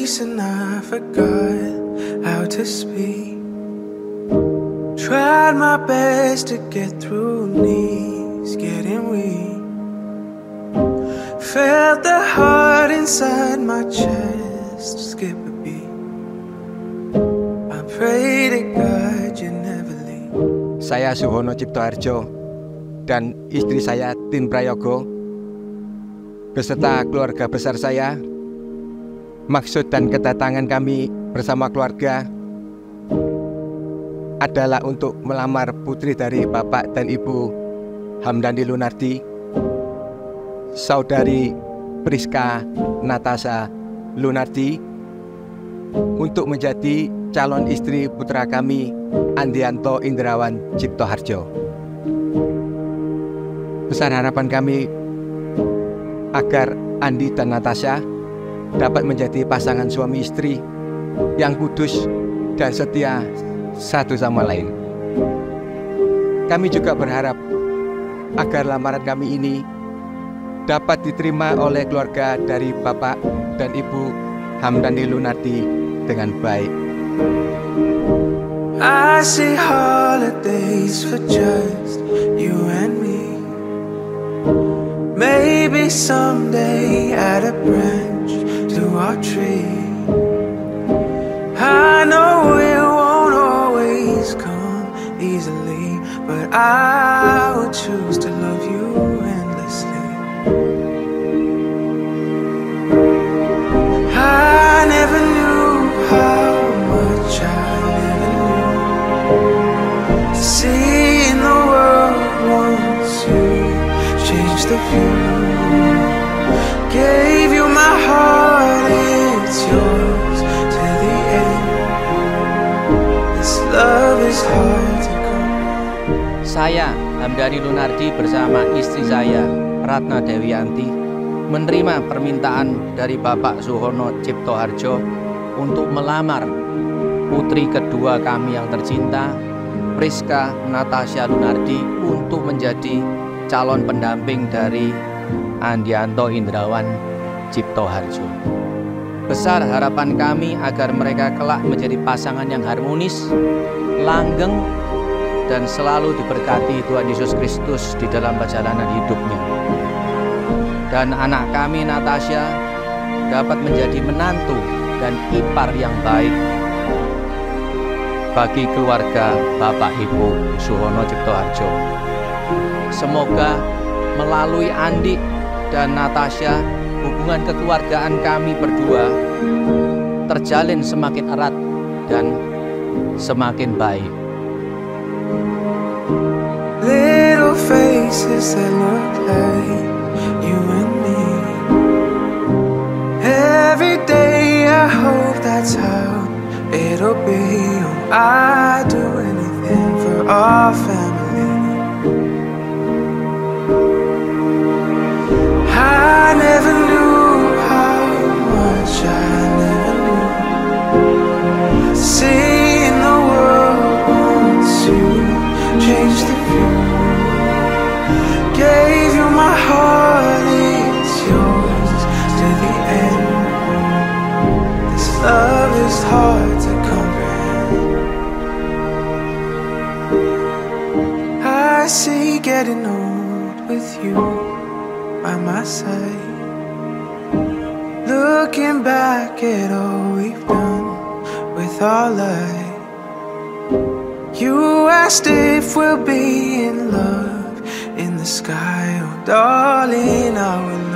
peace and I forgot how to speak. Tried my best to get through, knees getting weak. Felt the heart inside my chest skip a beat. I pray to God you never leave. Saya Suhono Ciptoharjo dan istri saya Tin Prayogo beserta keluarga besar saya. Maksud dan kedatangan kami bersama keluarga adalah untuk melamar putri dari Bapak dan Ibu Hamdani Lunardi, saudari Priska Natasha Lunardi, untuk menjadi calon istri putra kami Andianto Indrawan Ciptoharjo. Besar harapan kami agar Andi dan Natasha dapat menjadi pasangan suami istri yang kudus dan setia satu sama lain. Kami juga berharap agar lamaran kami ini dapat diterima oleh keluarga dari Bapak dan Ibu Hamdani Lunardi dengan baik. I see holidays for just you and me. Maybe someday add a branch to our tree. I know it won't always come easily, but I would choose to love you endlessly. I never knew how much I never knew. Seeing the world once you changed the view. Gave you my heart, it's yours to the end. This love is hard to come. Saya, Hamdani Lunardi bersama istri saya, Ratna Dewianti, menerima permintaan dari Bapak Suhono Ciptoharjo untuk melamar putri kedua kami yang tercinta, Priska Natasha Lunardi, untuk menjadi calon pendamping dari Andianto Indrawan Ciptoharjo. Besar harapan kami agar mereka kelak menjadi pasangan yang harmonis, langgeng, dan selalu diberkati Tuhan Yesus Kristus di dalam perjalanan hidupnya. Dan anak kami Natasha dapat menjadi menantu dan ipar yang baik bagi keluarga Bapak Ibu Suhono Ciptoharjo. Semoga melalui Andi dan Natasha, hubungan kekeluargaan kami berdua terjalin semakin erat dan semakin baik. Little faces that look like you and me. Every day I hope that's how it'll be. Oh, I'd do anything for our family. I never knew how much I never knew. Seeing the world once you changed the view. Gave you my heart, it's yours to the end. This love is hard to comprehend. I see getting old with you by my side, looking back at all we've done with our life. You asked if we'll be in love in the sky, oh darling, our love